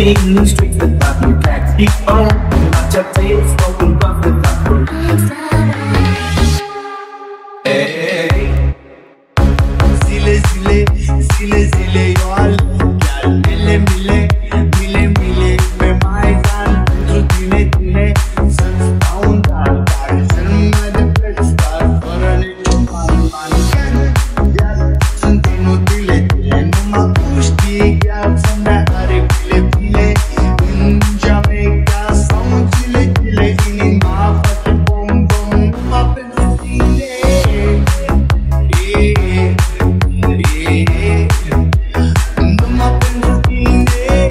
đi những street vật vặt một cách đi on mà chấp thấy không cùng qua vật vặt rồi. Zile zile zile zile eu alerg chiar mile mile mile mile pe Maidan pentru tine tine să-ți dau un dar să nu mai de preț dar fără niciun ban chiar sunt inutile tine nu mă puști chiar să-mi dea aripile pile în Jamaica sau în Chile Chile inima face bom bom numai pentru tine. Numai pentru tine.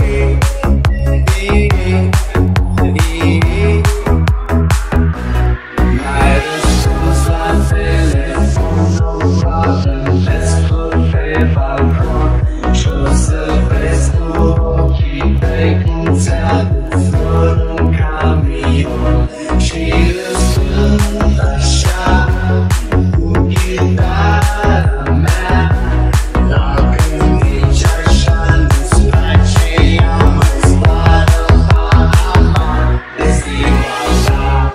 N-ai răspuns la telefon, no problem, descurc pe balcon și o să vezi cu ochii tăi cum ți-aduc flori în camion și răspund așa cu chitara mea. Dacă nici așa nu-ți place, ia-mă în zboară în Panama de ziua ta.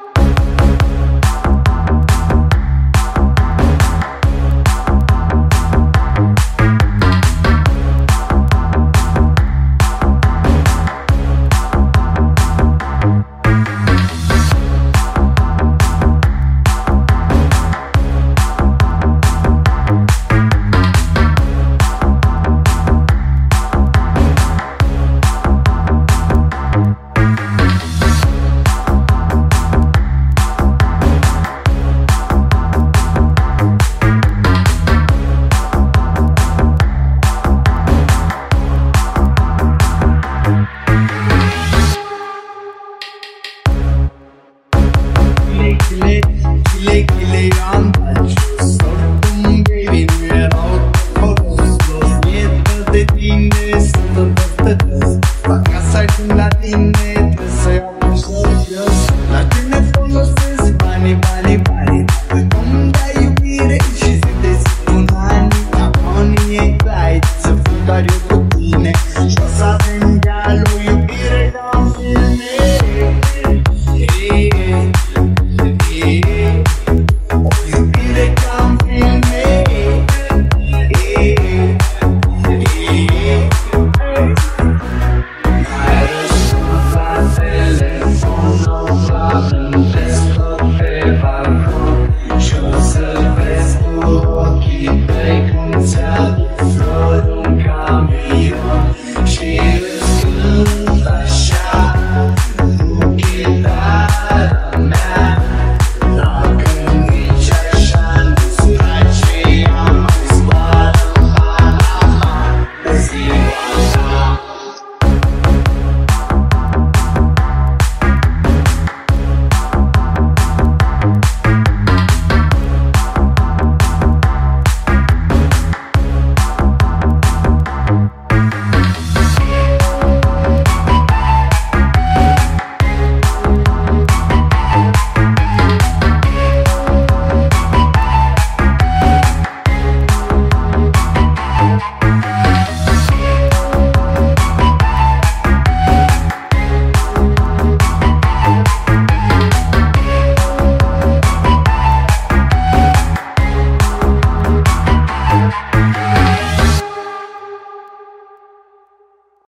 Chile, chile, chile, am dat jos oricum, baby, nu erau colos. Mietă de tine, sunt îndrăstătăți. Acasă când la tine, trebuie să iau cu jos. La tine folosesc banii, banii, banii. Dacă nu-mi dai iubire și zi de zi un an, acum e grai să fiu doar eu cu tine și o să avem galul iubire ca în filme. O iubire ca în filme. N-ai răspuns la telefon, no problem, descurc pe balcon și o să vezi cu ochii tăi cum ți-aduc flori în camion și răspund așa cu chitara mea. Dacă nici așa nu-ți place, ia-mă în zboară în Panama de ziua ta.